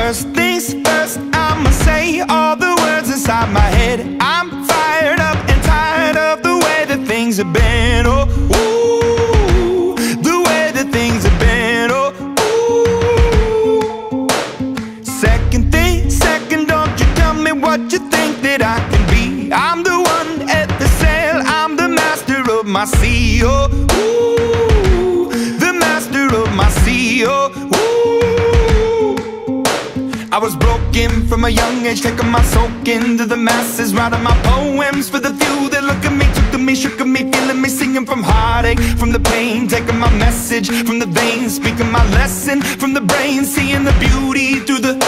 First things first, I'ma say all the words inside my head. I'm fired up and tired of the way that things have been. Oh, ooh, the way that things have been. Oh, ooh. Second thing, second, don't you tell me what you think that I can be. I'm the one at the sail, I'm the master of my sea. Oh, ooh, the master of my sea. Oh, ooh. I was broken from a young age, taking my soak into the masses, writing my poems for the few that look at me, took to me, shook at me, feeling me, singing from heartache, from the pain, taking my message from the veins, speaking my lesson from the brain, seeing the beauty through the...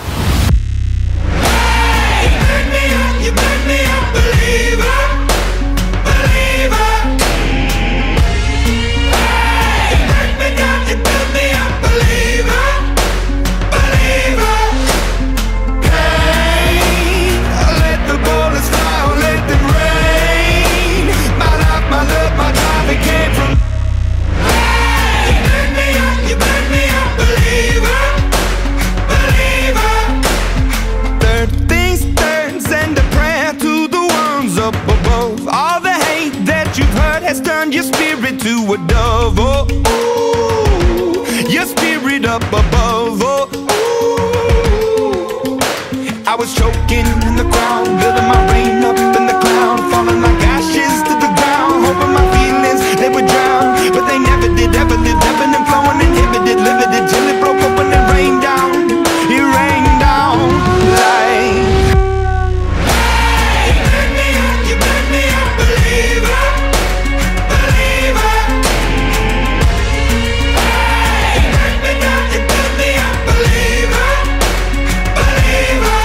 Hey, you made me a believer, believer. Hey, you break me down, you build me up, believer, believer. Hey, let the bullets fly, or let them rain. My life, my love, my drive, it came from... Hey, you made me a believer, believer. Third things third, send a prayer to the ones up above. All the hate that you've heard has turned your spirit to a dove. Oh, ooh, your spirit up above. Oh, ooh. I was choking in the crowd, building my rain up in the cloud, falling like ashes to the ground, hoping my feelings, they would drown. But they never did, ever lived, ebbing and flowing, inhibited, limited, till it broke open and rained down. It rained down like... Hey, you made me a believer, believer. Hey, you break me down, you build me up, believer, believer.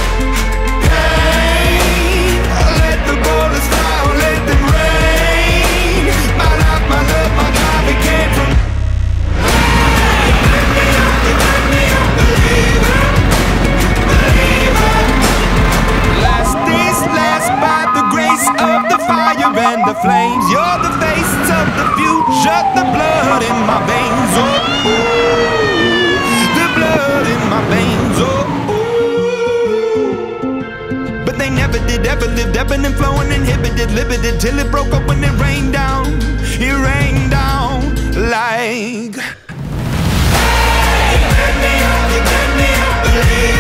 Hey, let the bullets fly, or let them rain. My life, my love, my drive, it came from... Hey, you made me a believer, believer. Last is last by the grace of the fire and the flames. You're the face of the future, the blood in my veins. Oh, ooh, the blood in my veins. Oh, ooh. But they never did, ever lived, ebbing and flowing, inhibited, limited, till it broke open and rained down. It rained down like... Hey, you made me a believer.